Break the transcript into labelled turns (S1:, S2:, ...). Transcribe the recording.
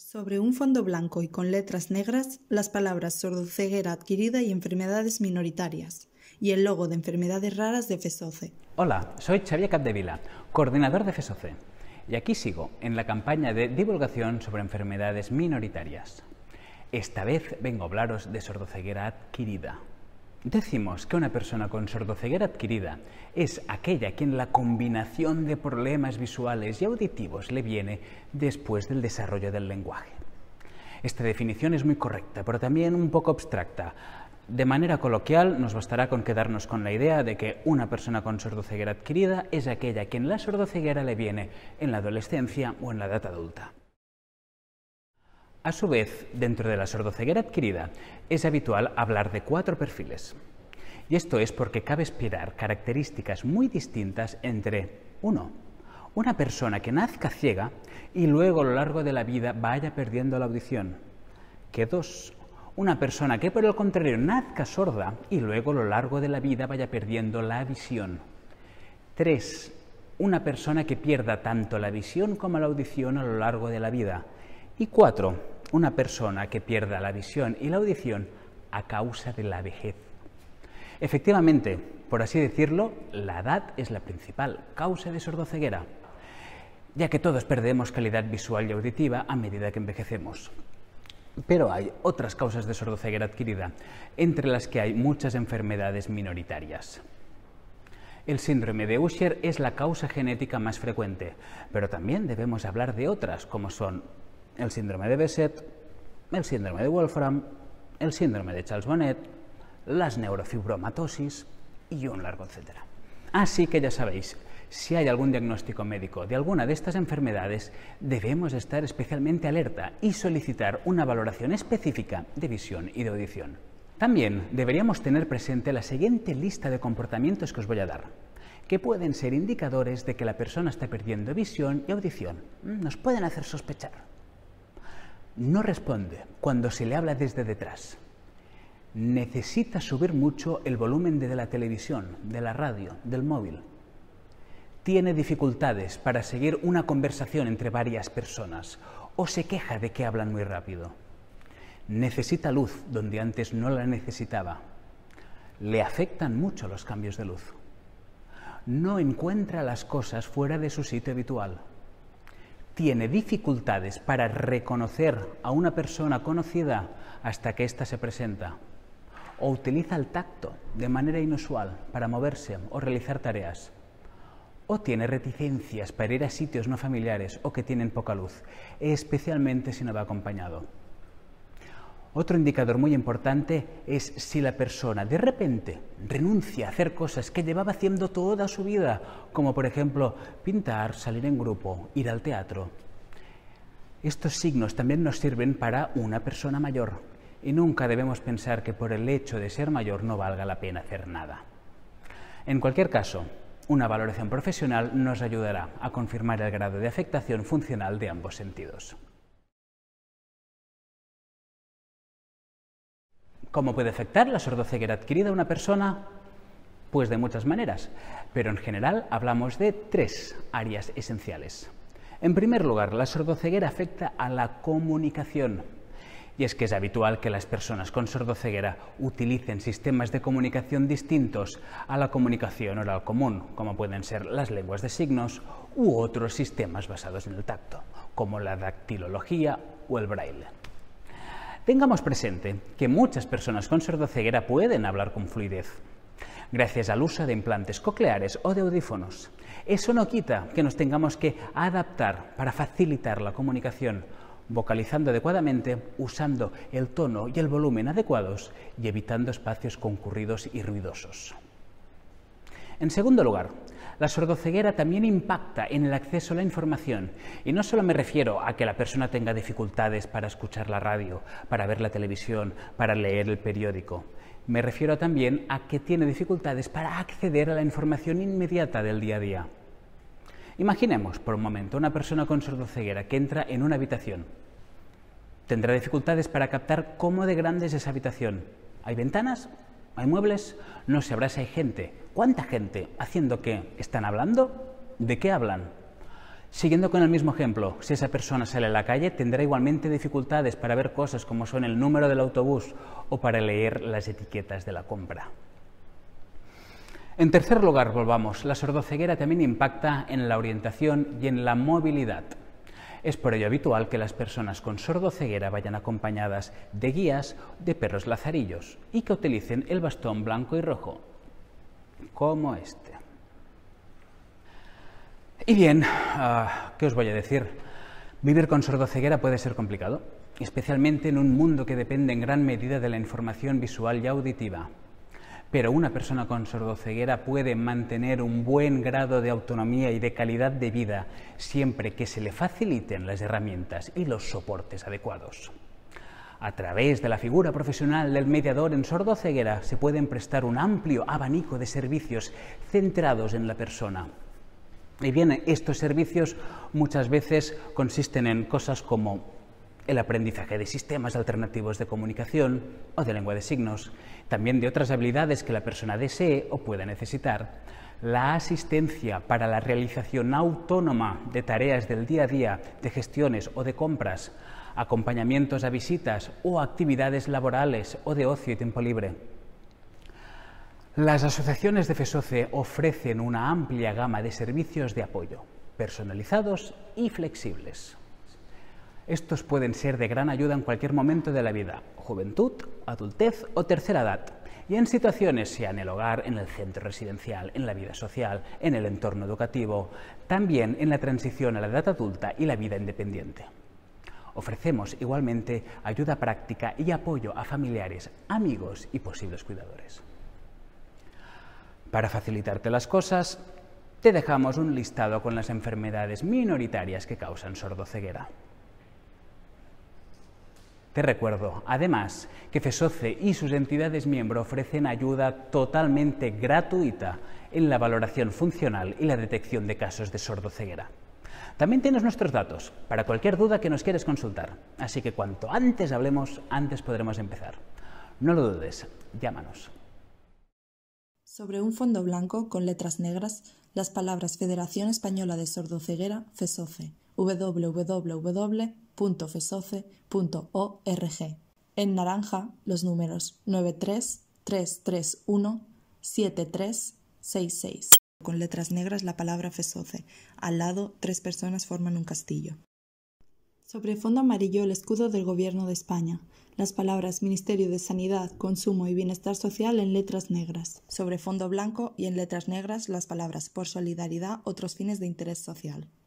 S1: Sobre un fondo blanco y con letras negras, las palabras sordoceguera adquirida y enfermedades minoritarias, y el logo de enfermedades raras de FESOCE.
S2: Hola, soy Xavier Capdevila, coordinador de FESOCE, y aquí sigo en la campaña de divulgación sobre enfermedades minoritarias. Esta vez vengo a hablaros de sordoceguera adquirida. Decimos que una persona con sordoceguera adquirida es aquella a quien la combinación de problemas visuales y auditivos le viene después del desarrollo del lenguaje. Esta definición es muy correcta, pero también un poco abstracta. De manera coloquial, nos bastará con quedarnos con la idea de que una persona con sordoceguera adquirida es aquella a quien la sordoceguera le viene en la adolescencia o en la edad adulta. A su vez, dentro de la sordoceguera adquirida, es habitual hablar de 4 perfiles. Y esto es porque cabe esperar características muy distintas entre 1. Una persona que nazca ciega y luego a lo largo de la vida vaya perdiendo la audición. Que 2. Una persona que por el contrario nazca sorda y luego a lo largo de la vida vaya perdiendo la visión. 3. Una persona que pierda tanto la visión como la audición a lo largo de la vida. Y 4. Una persona que pierda la visión y la audición a causa de la vejez. Efectivamente, por así decirlo, la edad es la principal causa de sordoceguera, ya que todos perdemos calidad visual y auditiva a medida que envejecemos. Pero hay otras causas de sordoceguera adquirida, entre las que hay muchas enfermedades minoritarias. El síndrome de Usher es la causa genética más frecuente, pero también debemos hablar de otras, como son el síndrome de Behçet, el síndrome de Wolfram, el síndrome de Charles-Bonnet, las neurofibromatosis y un largo etcétera. Así que ya sabéis, si hay algún diagnóstico médico de alguna de estas enfermedades, debemos estar especialmente alerta y solicitar una valoración específica de visión y de audición. También deberíamos tener presente la siguiente lista de comportamientos que os voy a dar, que pueden ser indicadores de que la persona está perdiendo visión y audición. Nos pueden hacer sospechar. No responde cuando se le habla desde detrás. Necesita subir mucho el volumen de la televisión, de la radio, del móvil. Tiene dificultades para seguir una conversación entre varias personas o se queja de que hablan muy rápido. Necesita luz donde antes no la necesitaba. Le afectan mucho los cambios de luz. No encuentra las cosas fuera de su sitio habitual. Tiene dificultades para reconocer a una persona conocida hasta que ésta se presenta. O utiliza el tacto de manera inusual para moverse o realizar tareas. O tiene reticencias para ir a sitios no familiares o que tienen poca luz, especialmente si no va acompañado. Otro indicador muy importante es si la persona de repente renuncia a hacer cosas que llevaba haciendo toda su vida, como por ejemplo pintar, salir en grupo, ir al teatro. Estos signos también nos sirven para una persona mayor y nunca debemos pensar que por el hecho de ser mayor no valga la pena hacer nada. En cualquier caso, una valoración profesional nos ayudará a confirmar el grado de afectación funcional de ambos sentidos. ¿Cómo puede afectar la sordoceguera adquirida a una persona? Pues de muchas maneras, pero en general hablamos de 3 áreas esenciales. En primer lugar, la sordoceguera afecta a la comunicación. Y es que es habitual que las personas con sordoceguera utilicen sistemas de comunicación distintos a la comunicación oral común, como pueden ser las lenguas de signos u otros sistemas basados en el tacto, como la dactilología o el braille. Tengamos presente que muchas personas con sordoceguera pueden hablar con fluidez, gracias al uso de implantes cocleares o de audífonos. Eso no quita que nos tengamos que adaptar para facilitar la comunicación, vocalizando adecuadamente, usando el tono y el volumen adecuados y evitando espacios concurridos y ruidosos. En segundo lugar, la sordoceguera también impacta en el acceso a la información, y no solo me refiero a que la persona tenga dificultades para escuchar la radio, para ver la televisión, para leer el periódico. Me refiero también a que tiene dificultades para acceder a la información inmediata del día a día. Imaginemos por un momento una persona con sordoceguera que entra en una habitación. Tendrá dificultades para captar cómo de grande es esa habitación. ¿Hay ventanas? ¿Hay muebles? No sabrá si hay gente. ¿Cuánta gente? ¿Haciendo qué? ¿Están hablando? ¿De qué hablan? Siguiendo con el mismo ejemplo, si esa persona sale a la calle tendrá igualmente dificultades para ver cosas como son el número del autobús o para leer las etiquetas de la compra. En tercer lugar, volvamos, la sordoceguera también impacta en la orientación y en la movilidad. Es por ello habitual que las personas con sordoceguera vayan acompañadas de guías de perros lazarillos y que utilicen el bastón blanco y rojo, como este. Y bien, ¿qué os voy a decir? Vivir con sordoceguera puede ser complicado, especialmente en un mundo que depende en gran medida de la información visual y auditiva. Pero una persona con sordoceguera puede mantener un buen grado de autonomía y de calidad de vida siempre que se le faciliten las herramientas y los soportes adecuados. A través de la figura profesional del mediador en sordoceguera se pueden prestar un amplio abanico de servicios centrados en la persona. Y bien, estos servicios muchas veces consisten en cosas como el aprendizaje de sistemas alternativos de comunicación o de lengua de signos, también de otras habilidades que la persona desee o pueda necesitar, la asistencia para la realización autónoma de tareas del día a día, de gestiones o de compras, acompañamientos a visitas o actividades laborales o de ocio y tiempo libre. Las asociaciones de FESOCE ofrecen una amplia gama de servicios de apoyo, personalizados y flexibles. Estos pueden ser de gran ayuda en cualquier momento de la vida, juventud, adultez o tercera edad, y en situaciones, sea en el hogar, en el centro residencial, en la vida social, en el entorno educativo, también en la transición a la edad adulta y la vida independiente. Ofrecemos igualmente ayuda práctica y apoyo a familiares, amigos y posibles cuidadores. Para facilitarte las cosas, te dejamos un listado con las enfermedades minoritarias que causan sordoceguera. Te recuerdo, además, que FESOCE y sus entidades miembro ofrecen ayuda totalmente gratuita en la valoración funcional y la detección de casos de sordoceguera. También tienes nuestros datos para cualquier duda que nos quieres consultar, así que cuanto antes hablemos, antes podremos empezar. No lo dudes, llámanos.
S1: Sobre un fondo blanco con letras negras, las palabras Federación Española de Sordoceguera, FESOCE, www.fesoce.org. En naranja, los números 933317366. Con letras negras la palabra FESOCE. Al lado, 3 personas forman un castillo. Sobre fondo amarillo, el escudo del Gobierno de España. Las palabras Ministerio de Sanidad, Consumo y Bienestar Social en letras negras. Sobre fondo blanco y en letras negras las palabras por solidaridad, otros fines de interés social.